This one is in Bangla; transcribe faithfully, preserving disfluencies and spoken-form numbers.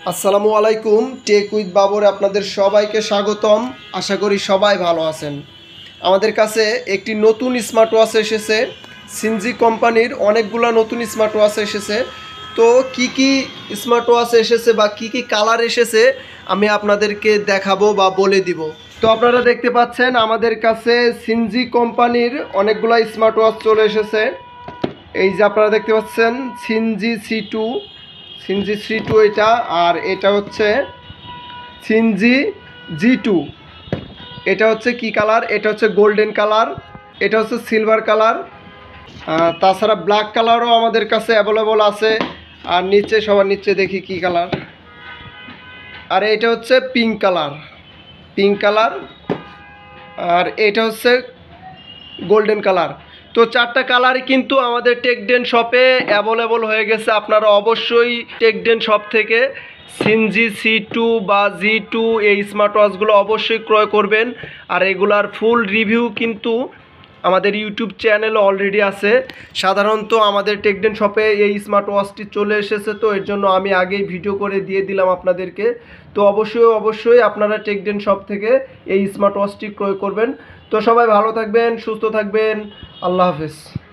আসসালামু আলাইকুম। টেক উইথ বাবর আপনাদের সবাইকে স্বাগতম। আশা করি সবাই ভালো আছেন। আমাদের কাছে একটি নতুন স্মার্ট ওয়াচ এসেছে। সিনজি কোম্পানির অনেকগুলো নতুন স্মার্ট ওয়াচ এসেছে। তো কি কি স্মার্ট ওয়াচ এসেছে বা কি কি কালার এসেছে আমি আপনাদেরকে দেখাবো বা বলে দিব। তো আপনারা দেখতে পাচ্ছেন আমাদের কাছে সিনজি কোম্পানির অনেকগুলো স্মার্ট ওয়াচ চলে এসেছে। এই যে আপনারা দেখতে পাচ্ছেন সিনজি সি টু, সিনজি সি টু এটা, আর এটা হচ্ছে সিনজি জি টু। এটা হচ্ছে কি কালার? এটা হচ্ছে গোল্ডেন কালার, এটা হচ্ছে সিলভার কালার, তাছাড়া ব্ল্যাক কালারও আমাদের কাছে অ্যাভেলেবল আছে। আর নিচে সবার নিচে দেখি কি কালার, আর এটা হচ্ছে পিঙ্ক কালার, পিঙ্ক কালার, আর এটা হচ্ছে গোল্ডেন কালার। তো চারটা কালারই কিন্তু আমাদের টেকডেন শপে অ্যাভেলেবল হয়ে গেছে। আপনারা অবশ্যই টেকডেন শপ থেকে সিনজি সি টু বা জি টু এই স্মার্ট ওয়াচগুলো অবশ্যই ক্রয় করবেন। আর এগুলার ফুল রিভিউ কিন্তু আমাদের ইউটিউব চ্যানেলে অলরেডি আছে। সাধারণত আমাদের টেকডেন শপে এই স্মার্ট ওয়াচটি চলে এসেছে, তো এর জন্য আমি আগেই ভিডিও করে দিয়ে দিলাম আপনাদেরকে। তো অবশ্যই অবশ্যই আপনারা টেকডেন শপ থেকে এই স্মার্ট ওয়াচটি ক্রয় করবেন। তো সবাই ভালো থাকবেন, সুস্থ থাকবেন। আল্লাহ হাফেজ।